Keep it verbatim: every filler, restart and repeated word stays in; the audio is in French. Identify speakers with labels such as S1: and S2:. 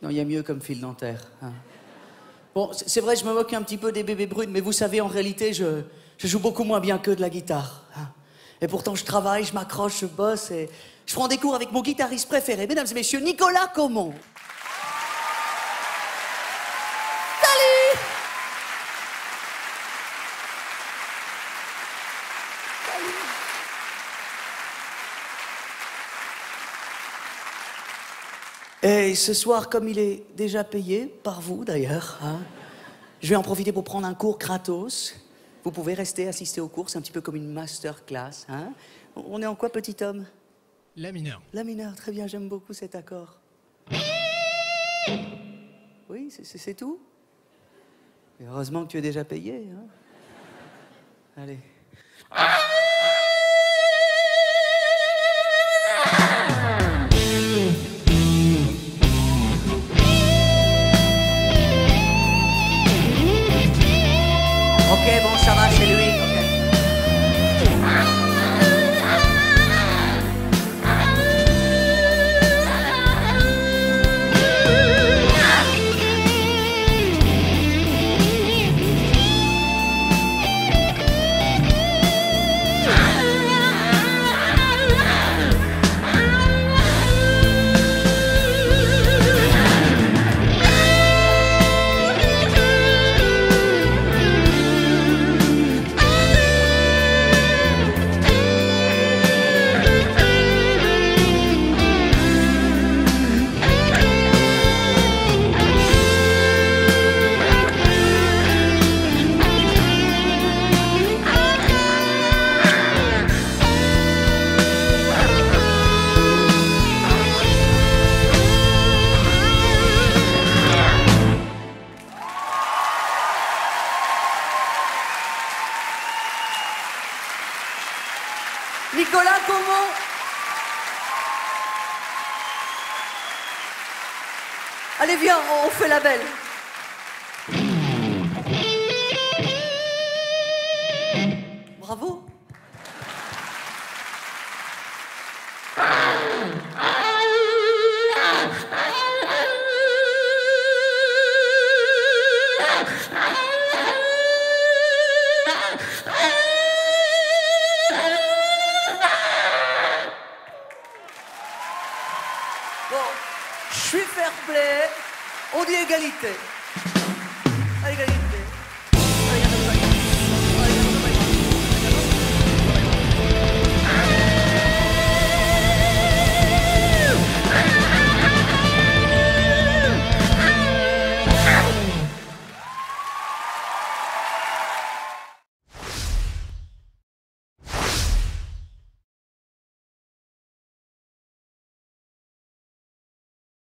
S1: Non, il y a mieux comme fil dentaire. Hein. Bon, c'est vrai, je me moque un petit peu des bébés brunes, mais vous savez, en réalité, je, je joue beaucoup moins bien que de la guitare. Hein. Et pourtant, je travaille, je m'accroche, je bosse et je prends des cours avec mon guitariste préféré, mesdames et messieurs, Nicolas Caumont. Salut! Et ce soir, comme il est déjà payé, par vous d'ailleurs, hein, je vais en profiter pour prendre un cours gratos. Vous pouvez rester, assister au cours, c'est un petit peu comme une masterclass. Hein. On est en quoi, petit homme?
S2: La mineure.
S1: La mineure, très bien, j'aime beaucoup cet accord. Oui, c'est tout. Et heureusement que tu es déjà payé. Hein. Allez. Ok, bon, ça va, c'est lui. Okay. Nicolas Caumont. Allez, viens, on fait la belle. Bravo. Bon, je suis fair play, on dit égalité. À égalité.